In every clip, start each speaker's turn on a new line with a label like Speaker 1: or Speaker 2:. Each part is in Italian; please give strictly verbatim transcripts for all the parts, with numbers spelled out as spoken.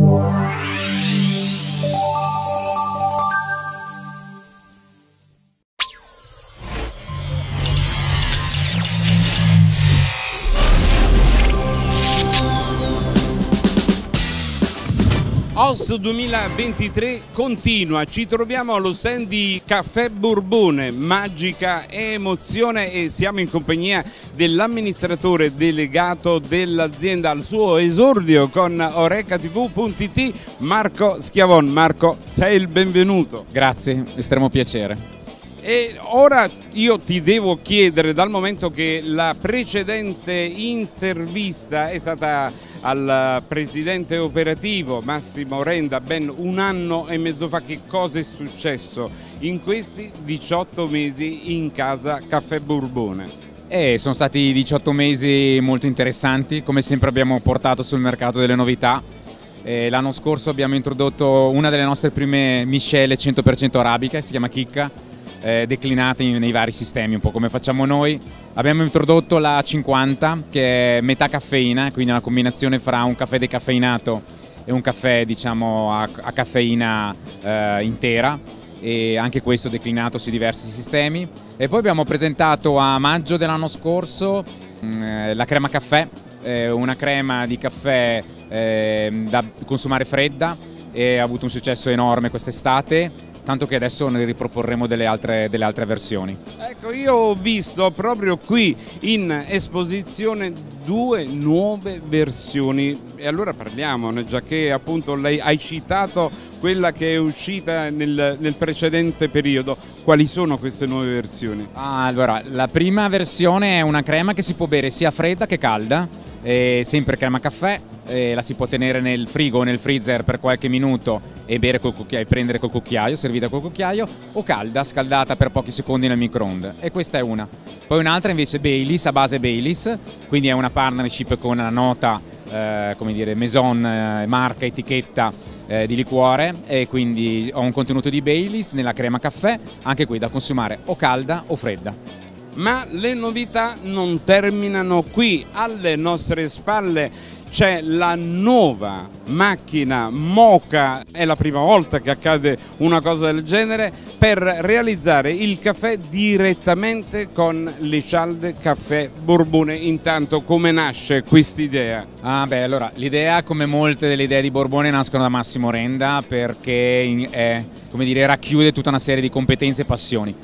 Speaker 1: O S duemilaventitré continua, ci troviamo allo stand di Caffè Borbone, magica emozione, e siamo in compagnia dell'amministratore delegato dell'azienda al suo esordio con Oreca T V punto it, Marco Schiavon. Marco, sei il benvenuto.
Speaker 2: Grazie, estremo piacere.
Speaker 1: E ora io ti devo chiedere, dal momento che la precedente intervista è stata al presidente operativo Massimo Renda ben un anno e mezzo fa, che cosa è successo in questi diciotto mesi in casa Caffè Borbone?
Speaker 2: Eh, sono stati diciotto mesi molto interessanti, come sempre abbiamo portato sul mercato delle novità. Eh, l'anno scorso abbiamo introdotto una delle nostre prime miscele cento per cento arabica, si chiama Chicca, eh, declinate in, nei vari sistemi, un po' come facciamo noi. Abbiamo introdotto la cinquanta, che è metà caffeina, quindi una combinazione fra un caffè decaffeinato e un caffè, diciamo, a, a caffeina eh, intera, e anche questo declinato su diversi sistemi. E poi abbiamo presentato a maggio dell'anno scorso mh, la crema caffè, eh, una crema di caffè eh, da consumare fredda, e ha avuto un successo enorme quest'estate, tanto che adesso ne riproporremo delle altre, delle altre versioni.
Speaker 1: Ecco, io ho visto proprio qui in esposizione due nuove versioni, e allora parliamone, già che appunto lei hai citato quella che è uscita nel, nel precedente periodo. Quali sono queste nuove versioni?
Speaker 2: Ah, allora, la prima versione è una crema che si può bere sia fredda che calda, è sempre crema caffè. Eh, la si può tenere nel frigo o nel freezer per qualche minuto e bere col cucchiaio, prendere col cucchiaio, servita col cucchiaio, o calda, scaldata per pochi secondi nel microonde. E questa è una. Poi un'altra invece Baileys, a base Baileys, quindi è una partnership con una nota, eh, come dire, Maison, eh, marca, etichetta eh, di liquore, e quindi ho un contenuto di Baileys nella crema caffè, anche qui da consumare o calda o fredda.
Speaker 1: Ma le novità non terminano qui. Alle nostre spalle c'è la nuova macchina Moka, è la prima volta che accade una cosa del genere, per realizzare il caffè direttamente con le cialde Caffè Borbone. Intanto, come nasce quest'idea?
Speaker 2: Ah beh, allora, l'idea, come molte delle idee di Borbone, nascono da Massimo Renda, perché è, come dire, racchiude tutta una serie di competenze e passioni.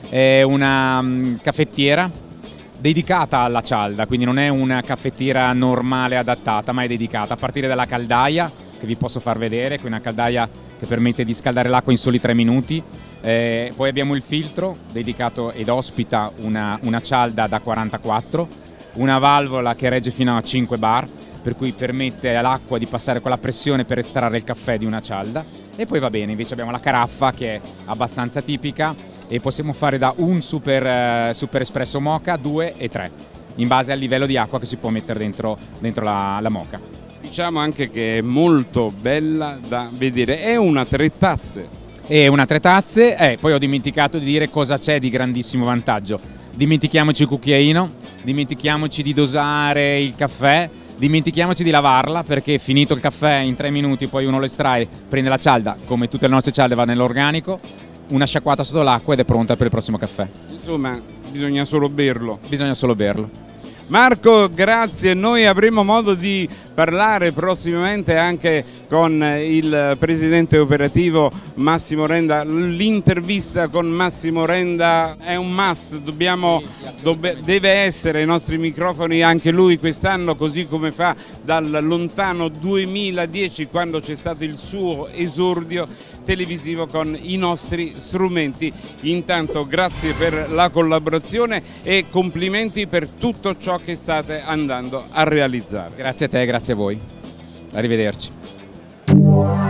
Speaker 2: È una um, caffettiera dedicata alla cialda, quindi non è una caffettiera normale adattata, ma è dedicata, a partire dalla caldaia, che vi posso far vedere, qui una caldaia che permette di scaldare l'acqua in soli tre minuti. Eh, poi abbiamo il filtro dedicato ed ospita una, una cialda da quarantaquattro, una valvola che regge fino a cinque bar, per cui permette all'acqua di passare con la pressione per estrarre il caffè di una cialda. E poi va bene, invece abbiamo la caraffa, che è abbastanza tipica, e possiamo fare da un super, uh, super espresso moka, due e tre, in base al livello di acqua che si può mettere dentro, dentro la, la moka.
Speaker 1: Diciamo anche che è molto bella da vedere, è una tre tazze.
Speaker 2: È una tre tazze, eh, poi ho dimenticato di dire cosa c'è di grandissimo vantaggio. Dimentichiamoci il cucchiaino, dimentichiamoci di dosare il caffè, dimentichiamoci di lavarla, perché finito il caffè in tre minuti poi uno lo estrae, prende la cialda, come tutte le nostre cialde va nell'organico, una sciacquata sotto l'acqua ed è pronta per il prossimo caffè.
Speaker 1: Insomma, bisogna solo berlo.
Speaker 2: Bisogna solo berlo.
Speaker 1: Marco, grazie. Noi avremo modo di parlare prossimamente anche con il presidente operativo Massimo Renda. L'intervista con Massimo Renda è un must, dobbiamo,
Speaker 2: sì, sì,
Speaker 1: dove, deve essere ai nostri microfoni anche lui quest'anno, così come fa dal lontano duemiladieci, quando c'è stato il suo esordio televisivo con i nostri strumenti. Intanto grazie per la collaborazione e complimenti per tutto ciò che state andando a realizzare.
Speaker 2: Grazie a te, grazie a voi. Arrivederci.